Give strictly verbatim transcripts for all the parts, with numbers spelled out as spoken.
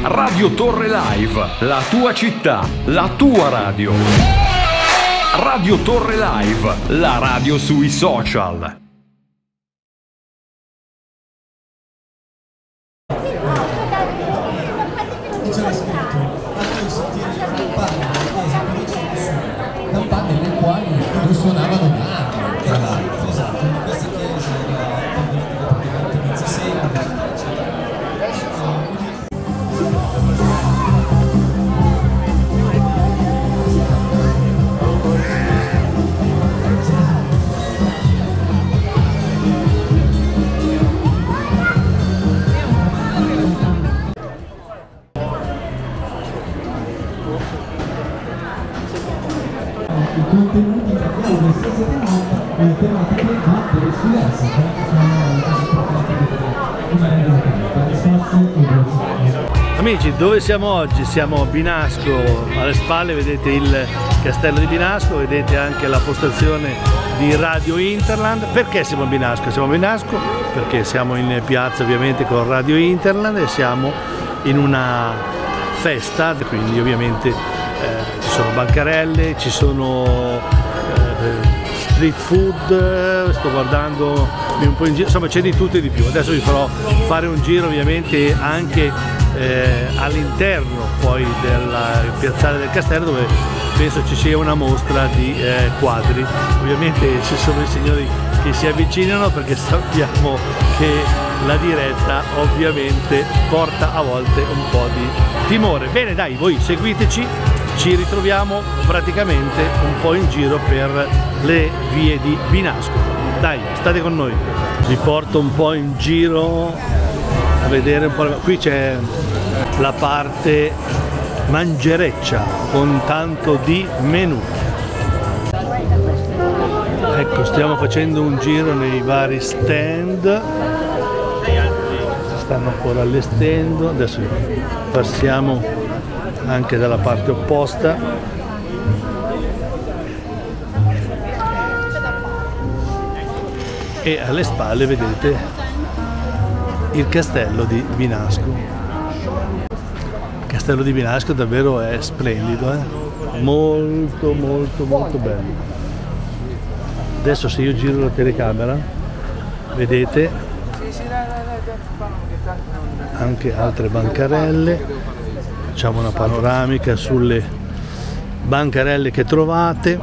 Radio Torre Live, la tua città, la tua radio. Radio Torre Live, la radio sui social. C'era scritto, fatto sentire le campane della chiesa parigese, campane nelle quali non suonavano da anni, tra l'altro. Esatto, in questa chiesa era praticamente mezza secolo, eccetera. I contenuti che abbiamo nel senso tematico e tematiche di diverse, Amici, dove siamo oggi? Siamo a Binasco, alle spalle vedete il castello di Binasco, vedete anche la postazione di Radio Interland. Perché siamo a Binasco? Siamo a Binasco perché siamo in piazza ovviamente con Radio Interland e siamo in una festa, quindi ovviamente eh, ci sono bancarelle, ci sono eh, street food, sto guardando un po' in giro, insomma c'è di tutto e di più. Adesso vi farò fare un giro ovviamente anche eh, all'interno poi del piazzale del castello, dove penso ci sia una mostra di eh, quadri. Ovviamente ci sono i signori che si avvicinano perché sappiamo che la diretta ovviamente porta a volte un po' di timore. Bene, dai, voi seguiteci, ci ritroviamo praticamente un po' in giro per le vie di Binasco. Dai, state con noi, vi porto un po' in giro a vedere un po'. Qui c'è la parte mangereccia con tanto di menù. Ecco, stiamo facendo un giro nei vari stand, si stanno ancora allestendo, adesso passiamo anche dalla parte opposta. E alle spalle vedete il castello di Binasco. Il castello di Binasco davvero è splendido, eh? Molto molto molto bello. Adesso se io giro la telecamera vedete anche altre bancarelle, facciamo una panoramica sulle bancarelle che trovate.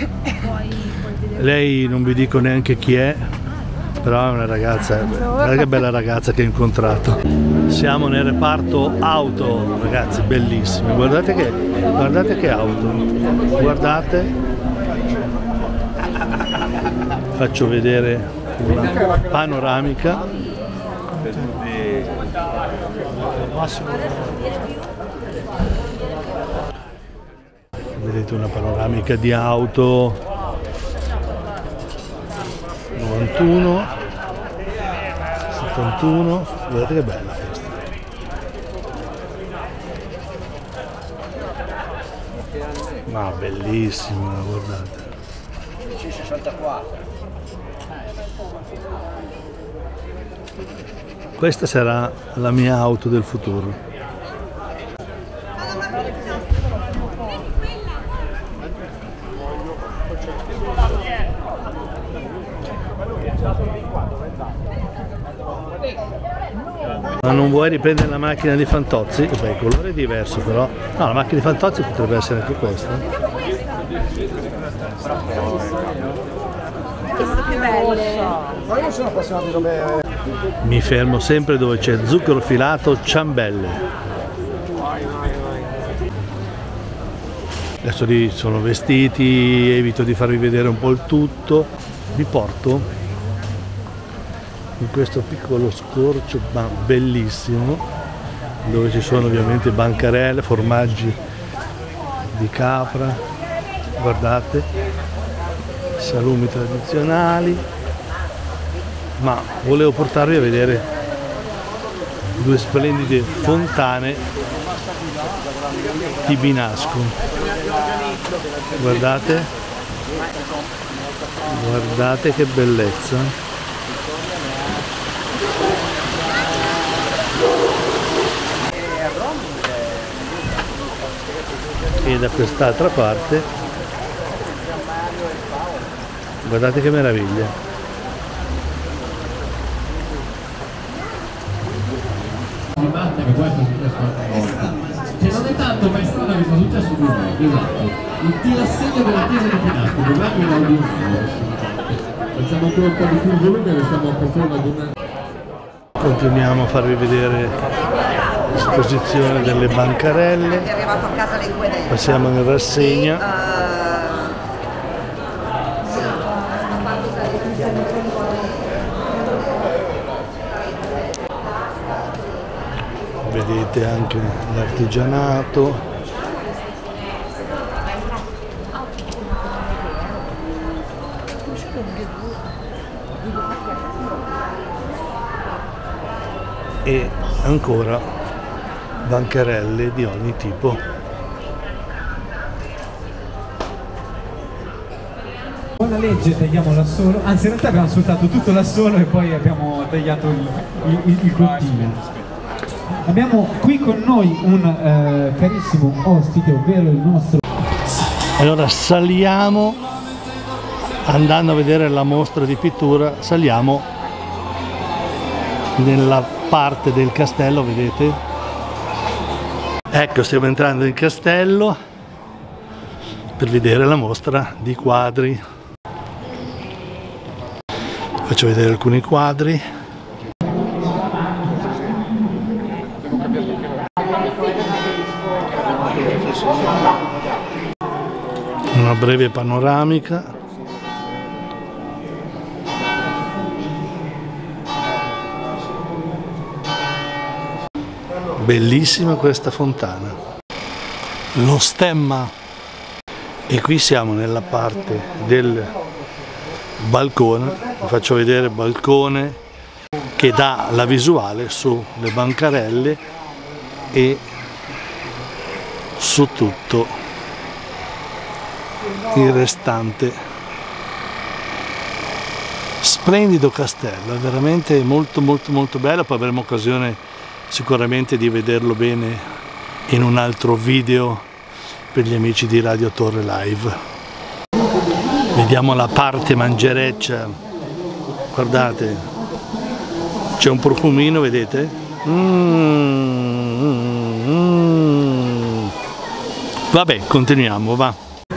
Lei non vi dico neanche chi è, però è una ragazza, guarda che bella ragazza che ho incontrato. Siamo nel reparto auto, ragazzi, bellissime, guardate che, guardate che auto, guardate. Faccio vedere una panoramica. Vedete una panoramica di auto novantuno, settantuno, guardate che bella questa. Ma bellissima, guardate. Questa sarà la mia auto del futuro. Ma non vuoi riprendere la macchina di Fantozzi? Beh, il colore è diverso però. No, la macchina di Fantozzi potrebbe essere anche questa. Queste più belle. Ma io sono appassionato di robe. Mi fermo sempre dove c'è zucchero filato, ciambelle. Adesso lì sono vestiti, evito di farvi vedere un po' il tutto. Vi porto in questo piccolo scorcio ma bellissimo, dove ci sono ovviamente bancarelle, formaggi di capra, guardate, salumi tradizionali. Ma volevo portarvi a vedere due splendide fontane di Binasco. Guardate, guardate che bellezza. e da quest'altra parte guardate che meraviglia. Che può essere successo un'altra volta, che non è tanto ma è strano che sia successo due volte, esatto. Il tilassegno della chiesa di Pinasco, dov'è in audio? Facciamo ancora un po' di più il volume, restiamo a conferma di una. Continuiamo a farvi vedere l'esposizione delle bancarelle. È arrivato a casa l'inquirente. Passiamo in rassegna. Vedete anche l'artigianato. E ancora bancarelle di ogni tipo. Buona legge, tagliamo l'assolo, anzi in realtà abbiamo soltato tutto l'assolo e poi abbiamo tagliato il, il, il, il cottino. Abbiamo qui con noi un eh, carissimo ospite, ovvero il nostro... Allora saliamo, andando a vedere la mostra di pittura, saliamo nella parte del castello, vedete? Ecco, stiamo entrando in castello per vedere la mostra di quadri. Faccio vedere alcuni quadri. Una breve panoramica. Bellissima questa fontana. Lo stemma. E qui siamo nella parte del balcone. Vi faccio vedere il balcone che dà la visuale sulle bancarelle e su tutto il restante. Splendido castello, è veramente molto molto molto bello. Poi avremo occasione sicuramente di vederlo bene in un altro video per gli amici di Radio Torre Live. Vediamo la parte mangereccia, guardate, c'è un profumino, vedete? Mm, mm, mm. Vabbè, continuiamo, va.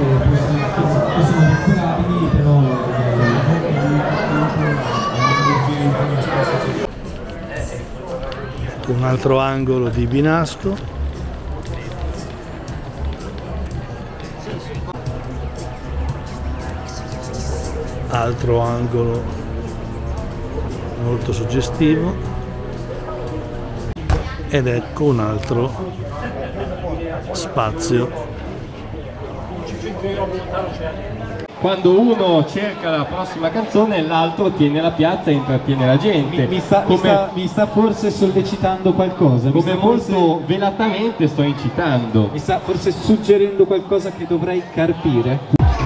Un altro angolo di Binasco. Altro angolo molto suggestivo. Ed ecco un altro spazio. Quando uno cerca la prossima canzone, l'altro tiene la piazza e intrattiene la gente. Mi, mi, sta, come, mi, sta, mi sta forse sollecitando qualcosa. Come molto forse, velatamente sto incitando. Mi sta forse suggerendo qualcosa che dovrei carpire.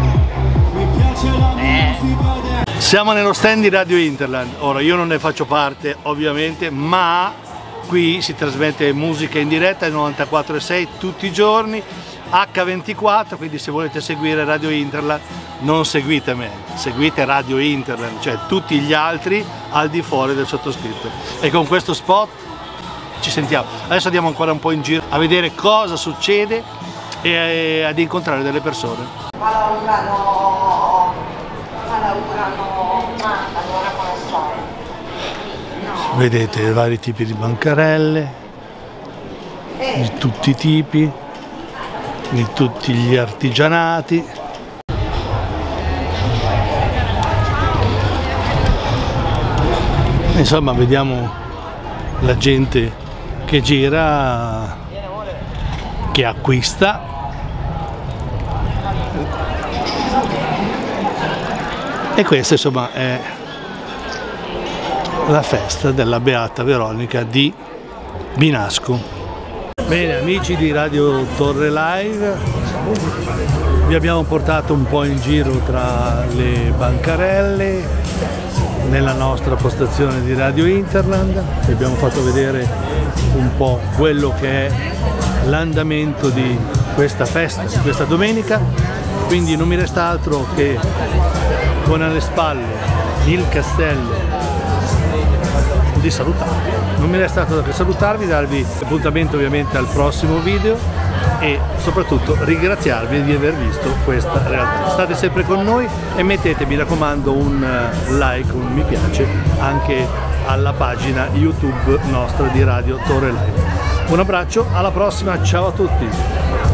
Eh. Siamo nello stand di Radio Interland. Ora io non ne faccio parte ovviamente, ma qui si trasmette musica in diretta al novantaquattro virgola sei tutti i giorni, acca ventiquattro, quindi se volete seguire Radio Interland non seguite me, seguite Radio Interland, cioè tutti gli altri al di fuori del sottoscritto. E con questo spot ci sentiamo. Adesso andiamo ancora un po' in giro a vedere cosa succede e ad incontrare delle persone. Vedete i vari tipi di bancarelle, di tutti i tipi, di tutti gli artigianati. Insomma, vediamo la gente che gira, che acquista. E questa insomma è la festa della Beata Veronica di Binasco. Bene amici di Radio Torre Live, vi abbiamo portato un po' in giro tra le bancarelle nella nostra postazione di Radio Interland, vi abbiamo fatto vedere un po' quello che è l'andamento di questa festa, di questa domenica, quindi non mi resta altro che, con alle spalle il castello, di salutarvi. Non mi resta altro che salutarvi, darvi appuntamento ovviamente al prossimo video e soprattutto ringraziarvi di aver visto questa realtà. State sempre con noi e mettete, mi raccomando, un like, un mi piace anche alla pagina YouTube nostra di Radio Torre Live. Un abbraccio, alla prossima, ciao a tutti!